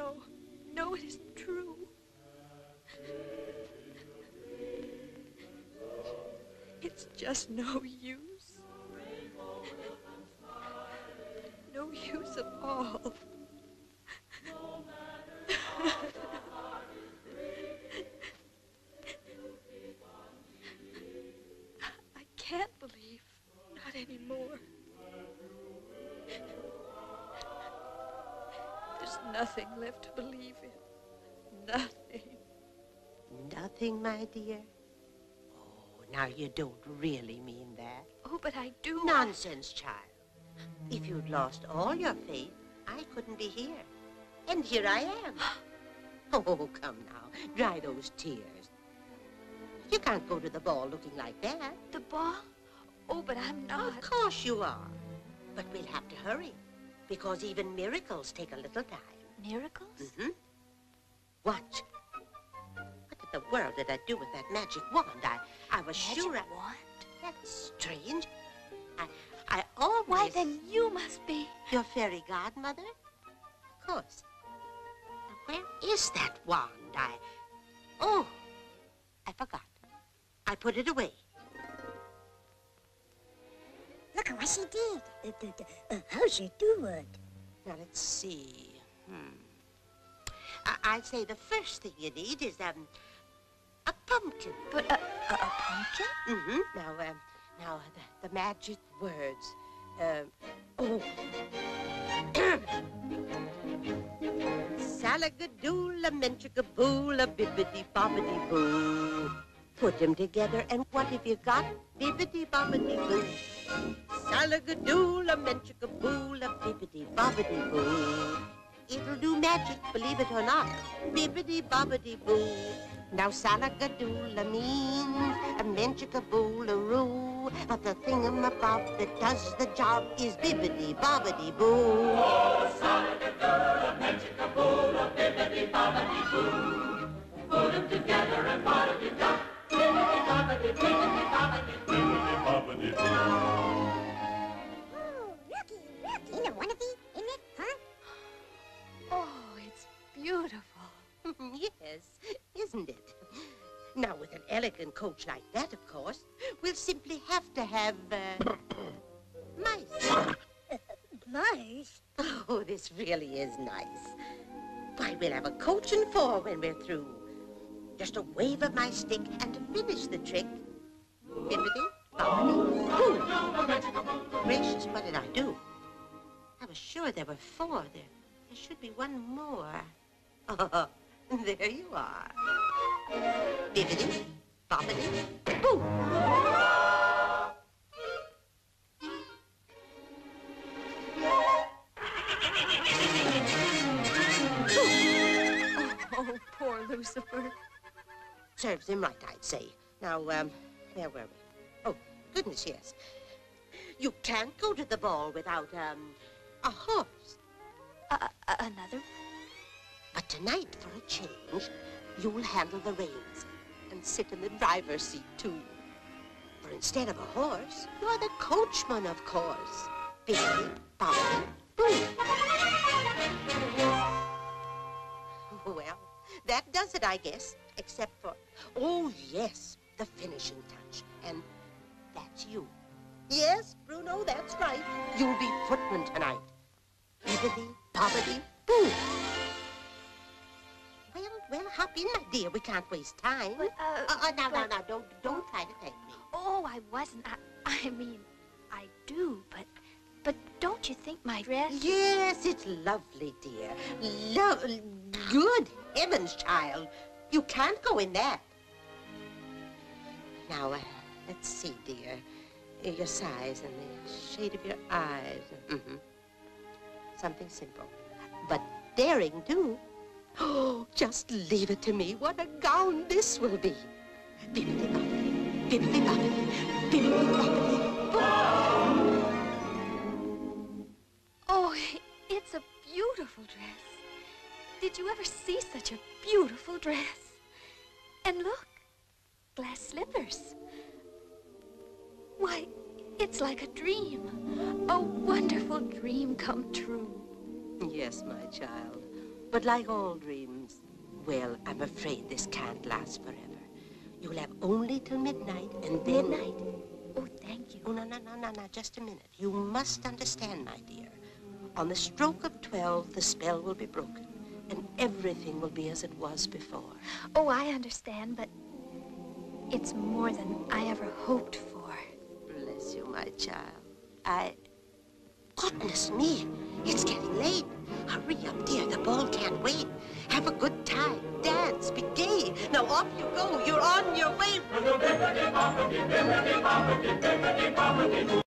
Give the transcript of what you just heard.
no, no, it isn't true. It's just no use. No use at all. I can't believe, not anymore. There's nothing left to believe in. Nothing. Nothing, my dear? Oh, now you don't really mean that. Oh, but I do. Nonsense, child. If you'd lost all your faith, I couldn't be here. And here I am. Oh, come now. Dry those tears. You can't go to the ball looking like that. The ball? Oh, but I'm not. Of course you are. But we'll have to hurry, because even miracles take a little time. Miracles? Mm-hmm. Watch. What in the world did I do with that magic wand? I was sure Magic wand? That's strange. I always... Why, then you must be... Your fairy godmother? Of course. Now, where is that wand? Oh, I forgot. I put it away. Look at what she did. How she do it? Now, let's see. I'd say the first thing you need is, a pumpkin. But a pumpkin? Mm-hmm. Now, the magic words. Salagadoola, menchikaboola, bibbidi-bobbidi-boo. Put them together, and what have you got? Bibbidi-bobbidi-boo. Salagadoola, menchikaboola, bibbidi-bobbidi-boo. It'll do magic, believe it or not. Bibbidi-bobbidi-boo. Now salagadoola means a menchikaboola-roo. But the thingamabob that does the job is bibbidi-bobbidi-boo. Oh, salagadoola, menchikaboola, bibbidi-bobbidi-boo. Put them together and what have you got? Bibbidi-bobbidi, bibbidi-bobbidi, bibbidi-bobbidi-boo. Oh, looky. Ain't it wonderful, isn't it, huh? Oh, it's beautiful. Yes, isn't it? Now, with an elegant coach like that, of course, we'll simply have to have, mice. Mice? Oh, this really is nice. Why, we'll have a coach and four when we're through. Just a wave of my stick, and to finish the trick, bibbidi, bobbidi, boo. Gracious, what did I do? I was sure there were four. There should be one more. Oh, there you are. Bibbidi, bobbidi, boo. Oh, poor Lucifer. Serves him right, I'd say. Now, where were we? Oh, goodness, yes. You can't go to the ball without, a horse. Another? But tonight, for a change, you'll handle the reins and sit in the driver's seat, too. For instead of a horse, you're the coachman, of course. Bibbidi, bobbidi, boo. Well, that does it, I guess, except for, oh, yes, the finishing touch. And that's you. Yes, Bruno, that's right. You'll be footman tonight. Bibbidi, bobbidi, boo. Well, hop in, my dear. We can't waste time. But, now, don't try to thank me. Oh, I wasn't. I mean, I do, but don't you think my dress... Yes, it's lovely, dear. Good heavens, child. You can't go in that. Now, let's see, dear. Your size and the shade of your eyes. Mm-hmm. Something simple, but daring, too. Oh, just leave it to me. What a gown this will be. Bibbidi-bobbidi, bibbidi-bobbidi, bibbidi-bobbidi. Oh, it's a beautiful dress. Did you ever see such a beautiful dress? And look, glass slippers. Why, it's like a dream. A wonderful dream come true. Yes, my child. But like all dreams, well, I'm afraid this can't last forever. You'll have only till midnight, and then... Midnight? Oh, thank you. Oh, no, just a minute. You must understand, my dear. On the stroke of 12, the spell will be broken, and everything will be as it was before. Oh, I understand, but it's more than I ever hoped for. Bless you, my child. Goodness me, it's getting late. Hurry up, dear. The ball can't wait. Have a good time. Dance. Be gay. Now off you go. You're on your way.